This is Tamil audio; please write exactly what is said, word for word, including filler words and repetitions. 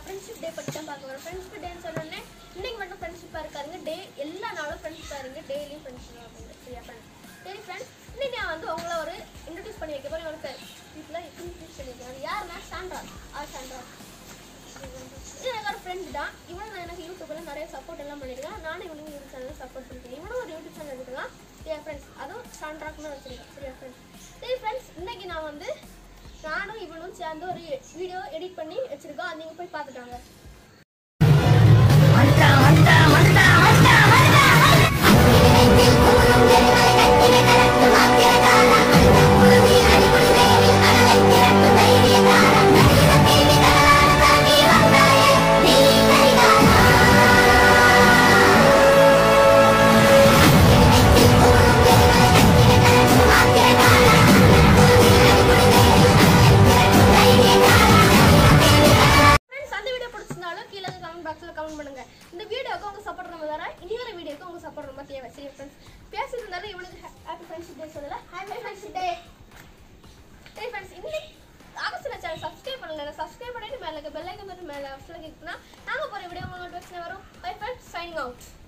ஃப்ரெண்ட்ஷிப் டே பற்றி தான் பார்க்க வரோம். ஃப்ரெண்ட்ஷிப் டேன்னு சொன்னோன்னே இன்னைக்கு மட்டும் ஃப்ரெண்ட்ஷிப்பாக இருக்காருங்க. டே எல்லா நாளும் ஃப்ரெண்ட்ஷிப்பாக இருங்க, டெய்லியும் ஃப்ரெண்ட்ஷிப் அப்படின்னு. சரியா ஃப்ரெண்ட்ஸ்? சரி ஃப்ரெண்ட்ஸ், இன்னைக்கு நான் வந்து உங்களை ஒரு இன்ட்ரடியூஸ் பண்ணி வைக்க போகிறேன். ஒரு வீட்டில் இன்ட்ரடியூஸ் பண்ணி வைக்கிறேன். யாருன்னா சாண்ட்ரா. ஆ சாண்ட்ரா இது எனக்கு ஒரு ஃப்ரெண்ட் தான். இவனும் நான் எனக்கு யூடியூப்ல நிறைய சப்போர்ட் எல்லாம் பண்ணியிருக்கேன். நானும் இவனுக்கு யூடியூப் சேனலில் சப்போர்ட் பண்ணிருக்கேன். இவனும் ஒரு யூடியூப் சேனல் எடுத்துக்கலாம். சரியா ஃப்ரெண்ட்ஸ்? அதுவும் சாண்ட்ராக்னு வச்சுருக்கேன். சரியா ஃப்ரெண்ட்ஸ்? சரி ஃப்ரெண்ட்ஸ், இன்னைக்கு நான் வந்து நானும் இவனும் சேர்ந்து ஒரு வீடியோ எடிட் பண்ணி வச்சிருக்கோம். அது நீங்கள் போய் பார்த்துட்டாங்க. கமெண்ட் பண்ணுங்க. இந்த வீடியோக்கு உங்க சப்போர்ட் ரொம்ப தர, இனி வர வீடியோக்கு உங்க சப்போர்ட் ரொம்ப தேவை. சரி ஃப்ரெண்ட்ஸ், பேசியிருந்தாலும் இவனுக்கு ஹாப்பி ஃப்ரெண்ட்ஷிப் டே சொல்லல. Happy friendship day. சரி ஃப்ரெண்ட்ஸ், இன்னைக்கு ஆகஸ்ட்ல சேனல் சப்ஸ்கிரைப் பண்ணல, சப்ஸ்கிரைப் பண்ணிட்டு மேல இருக்க பெல் ஐகான் பட்டன் மேல ஆப்ஷன்ல கிளிக் பண்ணா நாங்க போற வீடியோ உங்களுக்கு நோட்டிஃபிகேஷன் வரும். Bye friends, signing out.